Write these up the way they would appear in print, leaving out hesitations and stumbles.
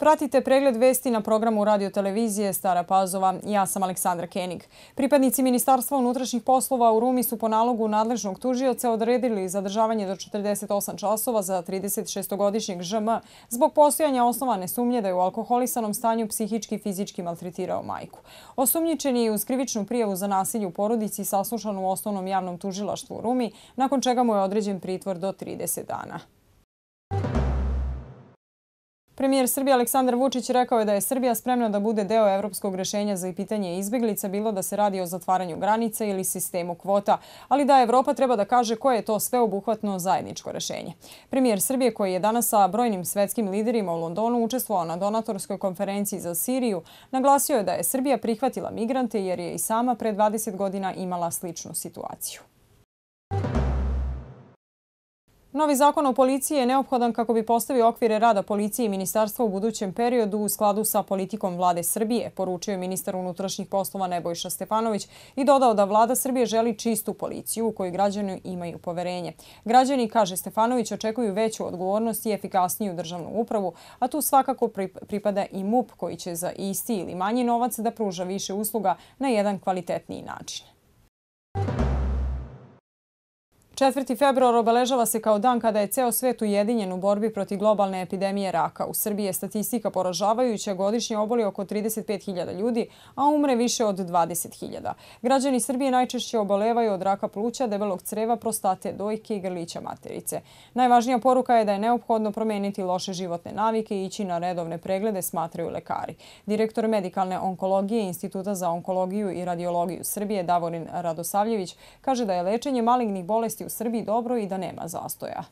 Pratite pregled vesti na programu radio-televizije Stara Pazova. Ja sam Aleksandra Kenig. Pripadnici Ministarstva unutrašnjih poslova u Rumi su po nalogu nadležnog tužioca odredili zadržavanje do 48 časova za 36-godišnjeg ŽM zbog postojanja osnovane sumnje da je u alkoholisanom stanju psihički i fizički maltretirao majku. Osumnjičeni je uz krivičnu prijavu za nasilje u porodici saslušan u Osnovnom javnom tužilaštvu u Rumi, nakon čega mu je određen pritvor do 30 dana. Premijer Srbije Aleksandar Vučić rekao je da je Srbija spremna da bude deo evropskog rešenja za pitanje izbeglica, bilo da se radi o zatvaranju granica ili sistemu kvota, ali da Evropa treba da kaže koje je to sveobuhvatno zajedničko rešenje. Premijer Srbije, koji je danas sa brojnim svetskim liderima u Londonu učestvovao na donatorskoj konferenciji za Siriju, naglasio je da je Srbija prihvatila migrante jer je i sama pre 20 godina imala sličnu situaciju. Novi zakon o policiji je neophodan kako bi postavio okvire rada policije i ministarstva u budućem periodu u skladu sa politikom vlade Srbije, poručio je ministar unutrašnjih poslova Nebojša Stefanović i dodao da vlada Srbije želi čistu policiju u kojoj građani imaju poverenje. Građani, kaže Stefanović, očekuju veću odgovornost i efikasniju državnu upravu, a tu svakako pripada i MUP koji će za isti ili manji novac da pruža više usluga na jedan kvalitetniji način. 4. februar obeležava se kao dan kada je ceo svet ujedinjen u borbi protiv globalne epidemije raka. U Srbiji je statistika poražavajuća, godišnje oboli oko 35.000 ljudi, a umre više od 20.000. Građani Srbije najčešće obolevaju od raka pluća, debelog creva, prostate, dojke i grlića materice. Najvažnija poruka je da je neophodno promeniti loše životne navike i ići na redovne preglede, smatraju lekari. Direktor medikalne onkologije Instituta za onkologiju i radiologiju Srbije Davorin Radosavljević kaže da je lečenje malignih bolesti u Srbiji dobro i da nema zastoja.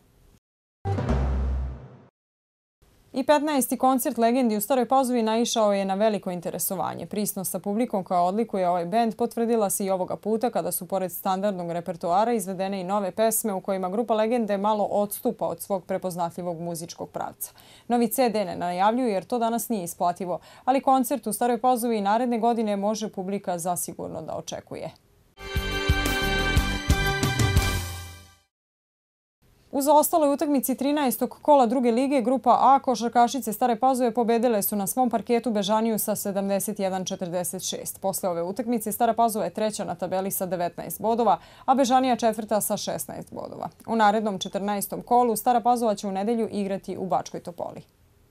I 15. koncert legendi u Staroj Pazovi naišao je na veliko interesovanje. Prisnost sa publikom koja odlikuje ovaj bend potvrdila se i ovoga puta kada su pored standardnog repertoara izvedene i nove pesme u kojima grupa legende malo odstupa od svog prepoznatljivog muzičkog pravca. Novi CD ne najavljuju jer to danas nije isplativo, ali koncert u Staroj Pazovi i naredne godine može publika zasigurno da očekuje. U zaostaloj utakmici 13. kola druge lige, grupa A košarkašice Stare Pazove pobedile su na svom parketu Bežaniju sa 71-46. Posle ove utakmice Stara Pazova je treća na tabeli sa 19 bodova, a Bežanija četvrta sa 16 bodova. U narednom 14. kolu Stara Pazova će u nedelju igrati u Bačkoj Topoli.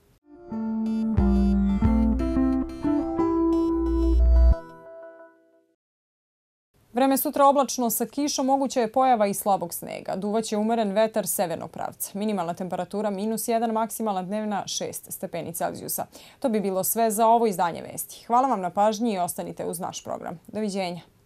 Vreme sutra oblačno sa kišom, moguća je pojava i slabog snega. Duvaće umeren vetar severnog pravca. Minimalna temperatura -1, maksimalna dnevna 6 stepeni Celzijusa. To bi bilo sve za ovo izdanje vesti. Hvala vam na pažnji i ostanite uz naš program. Doviđenja.